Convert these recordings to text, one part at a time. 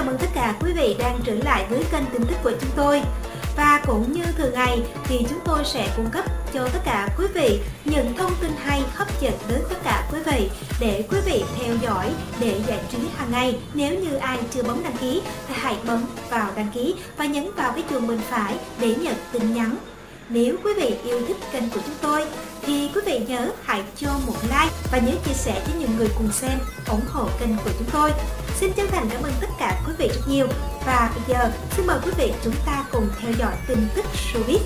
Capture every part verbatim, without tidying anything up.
mừng tất cả quý vị đang trở lại với kênh tin tức của chúng tôi. Và cũng như thường ngày thì chúng tôi sẽ cung cấp cho tất cả quý vị những thông tin hay hấp dẫn đến tất cả quý vị để quý vị theo dõi để giải trí hàng ngày. Nếu như ai chưa bấm đăng ký thì hãy bấm vào đăng ký và nhấn vào cái chuông bên phải để nhận tin nhắn. Nếu quý vị yêu thích kênh của chúng tôi thì quý vị nhớ hãy cho một like và nhớ chia sẻ cho những người cùng xem, ủng hộ kênh của chúng tôi. Xin chân thành cảm ơn tất cả quý vị rất nhiều. Và bây giờ xin mời quý vị chúng ta cùng theo dõi tin tức showbiz.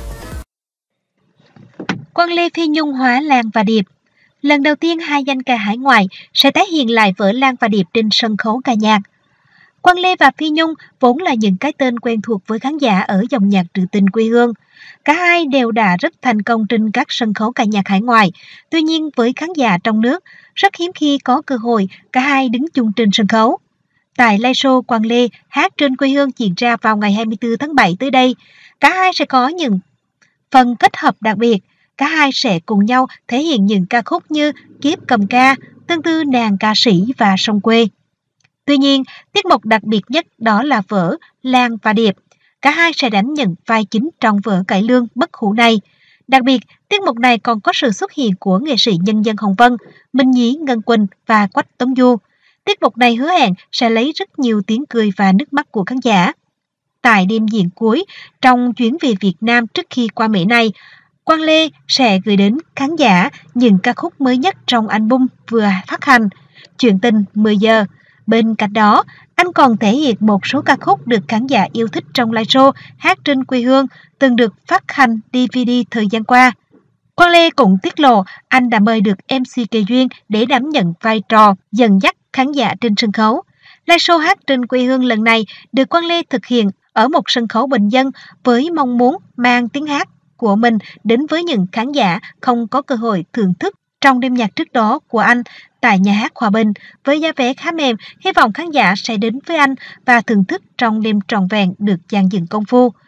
Quang Lê Phi Nhung hóa Lan và Điệp. Lần đầu tiên hai danh ca hải ngoại sẽ tái hiện lại vở Lan và Điệp trên sân khấu ca nhạc. Quang Lê và Phi Nhung vốn là những cái tên quen thuộc với khán giả ở dòng nhạc trữ tình quê hương. Cả hai đều đã rất thành công trên các sân khấu ca nhạc hải ngoại. Tuy nhiên với khán giả trong nước, rất hiếm khi có cơ hội cả hai đứng chung trên sân khấu. Tại live show Quang Lê hát trên quê hương diễn ra vào ngày hai mươi tư tháng bảy tới đây, cả hai sẽ có những phần kết hợp đặc biệt. Cả hai sẽ cùng nhau thể hiện những ca khúc như Kiếp Cầm Ca, Tương Tư Nàng Ca Sĩ và Sông Quê. Tuy nhiên, tiết mục đặc biệt nhất đó là vở Lan và Điệp. Cả hai sẽ đánh nhận vai chính trong vở cải lương bất hủ này. Đặc biệt, tiết mục này còn có sự xuất hiện của nghệ sĩ nhân dân Hồng Vân, Minh Nhí, Ngân Quỳnh và Quách Tống Du. Tiết mục này hứa hẹn sẽ lấy rất nhiều tiếng cười và nước mắt của khán giả. Tại đêm diễn cuối, trong chuyến về Việt Nam trước khi qua Mỹ này, Quang Lê sẽ gửi đến khán giả những ca khúc mới nhất trong album vừa phát hành, Chuyện Tình mười giờ. Bên cạnh đó, anh còn thể hiện một số ca khúc được khán giả yêu thích trong live show hát trên quê hương từng được phát hành đê vê đê thời gian qua. Quang Lê cũng tiết lộ anh đã mời được em xê Kỳ Duyên để đảm nhận vai trò dẫn dắt khán giả trên sân khấu. Live show hát trên quê hương lần này được Quang Lê thực hiện ở một sân khấu bình dân với mong muốn mang tiếng hát của mình đến với những khán giả không có cơ hội thưởng thức trong đêm nhạc trước đó của anh tại nhà hát Hòa Bình. Với giá vé khá mềm, hy vọng khán giả sẽ đến với anh và thưởng thức trong đêm trọn vẹn được dàn dựng công phu.